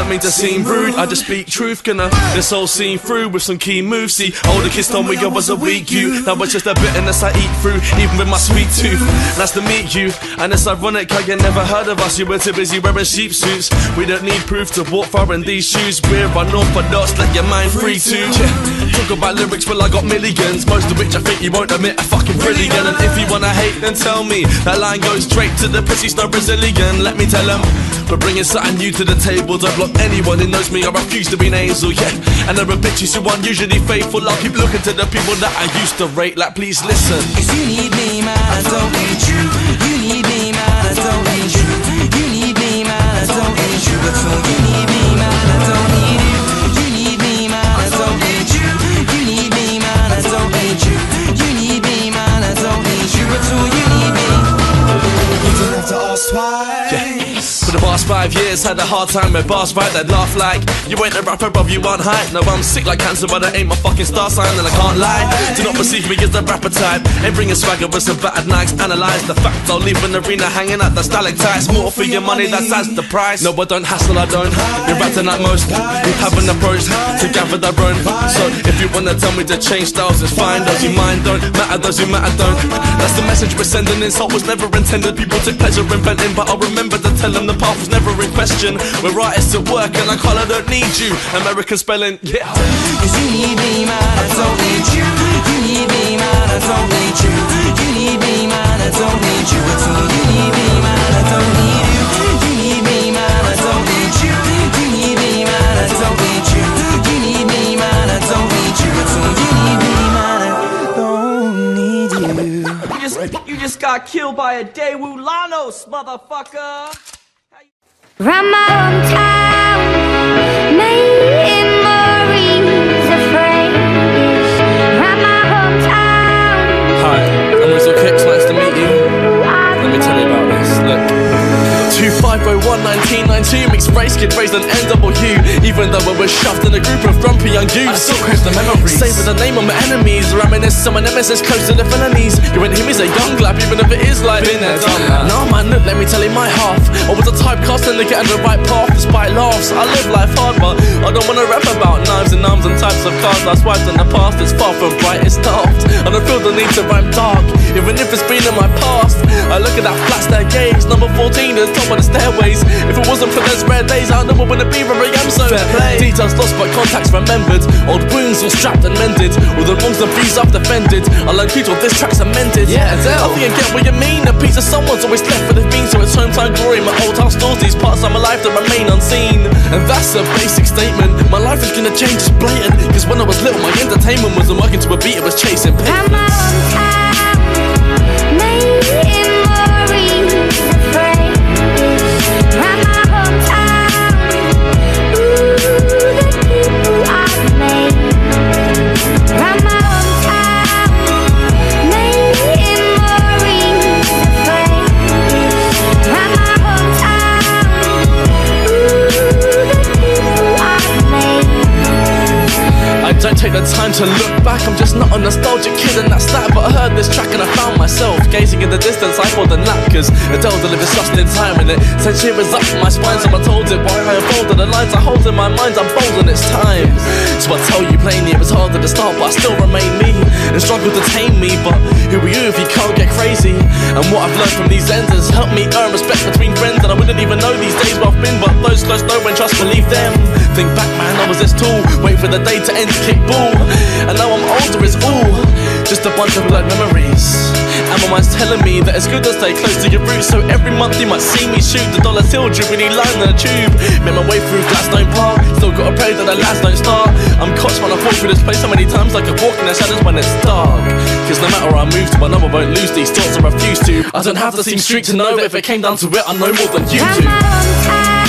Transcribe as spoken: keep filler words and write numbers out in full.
don't mean to seem rude, I just speak truth. Gonna this whole scene through with some key moves. See, older kids told me I was a weak youth. Now it's just a bitterness I eat through, even with my sweet tooth. Nice to meet you, and it's ironic how you never heard of us. You were too busy wearing sheep suits. We don't need proof to walk far in these shoes. We're unorthodox, let your mind free too. Yeah. Talk about lyrics, well I got millions, most of which I think you won't admit are fucking brilliant. And if you wanna hate, then tell me. That line goes straight to the pussy's no Brazilian. Let me tell them, we're bringing something new to the table. Don't block anyone who knows me, I refuse to be nasal, yeah. And there are bitches who aren't usually faithful. I'll keep looking to the people that I used to rate. Like, please listen. Cause you need me, man, I don't need you. You need me, man, I don't need you. You need me, man, I don't need you at all. You need me, man, I don't need you. You need me, man, I don't need you. You need me, man, I don't need you. You need me, man, I don't need you at all. You need me. You don't have to ask twice. Yeah. For the past five years, had a hard time with bars right, they'd laugh like you ain't a rapper, bruv, you aren't hype. No, I'm sick like cancer, but I ain't my fucking star sign, and I can't lie. Do not perceive me as the rapper type. Ain't bringing swagger with some battered nags. Analyze the fact I'll leave an arena hanging at the stalactites. More for your money, that's as the price. No, I don't hassle, I don't. You're rapping at most. You have an approach to gather their own. So if you wanna tell me to change styles, it's fine. Those you mind don't matter, those who matter don't. That's the message we're sending. Insult was never intended. People took pleasure in venting, but I'll remember to tell them the path was never in question. We're artists at work and I call I don't need you. American spelling, yeah. Cause you need me, man, I don't need you. You need me, man, I don't need you. You need me, man, I don't need you at all. You need me, man, I don't need you. You need me, man, I don't need you. You need me, man, I don't need you. You need me, man, I don't need you at all. You need me, man, I don't need you. You just, you just got killed by a Daewoo Lanos, motherfucker. From my hometown, memories of friends. From my hometown. Hi, I'm Rizzo Kicks, nice to meet you. Let me tell you about this, look. two five oh one nineteen ninety-two, mixed race kid raised an N W. Even though we were shoved in a group of grumpy young dudes, I still crave the memories. Savor the name of my enemies, reminisce on my nemesis close to the felonies. You and him is a young lap, even if it is like been there, done that. Nah man, look, let me tell you my half. I was a typecast and to get on the right path despite laughs. I live life hard, but I don't wanna rap about knives and arms and types of cars I swiped in the past. It's far from bright, it's daft. I don't feel the need to rhyme dark, even if it's been in my past. I look at that flat stair gaze, number fourteen at the top of the stairways. If it wasn't for those rare days, I never wanna be where I am, so fair play. Details lost but contacts remembered. Old wounds all strapped and mended. All the wrongs and views I've defended, I'll include all this track's amended. Yeah, I think I get what you mean. A piece of someone's always left for the bean, so it's home time glory. My old house stores these parts of my life that remain unseen. And that's a basic statement. My life is gonna change, it's blatant. Cause when I was little, my entertainment wasn't working to a beat, it was chasing pavements. Don't take the time to look back, I'm just not a nostalgic kid and that's that. But I heard this track and I found myself gazing in the distance, I pulled the nap. Cause Adele delivered such in time and it said she was up for my spine. So I told it why I unfolded the lines I hold in my mind, I'm bold and it's time. So I tell you plainly, it was hard at the start but I still remain me and struggle to tame me. But who are you if you can't get crazy? And what I've learned from these ends has helped me earn respect between friends. And I wouldn't even know these days where I've been, but those close know when trust believe them. Think back man, I was this tall, wait for the day to end to kick ball. And now I'm older, it's all just a bunch of blurred memories. And my mind's telling me that it's good to stay close to your roots. So every month you might see me shoot the dollar till Jubilee line in the tube. Made my way through Gladstone Park, still gotta pray that the lads don't start. I'm caught when I walk through this place so many times, like I walk in the shadows when it's dark. Cause no matter where I move to, I know I won't lose these thoughts I refuse to. I don't have to seem street to know that if it came down to it, I know more than you do.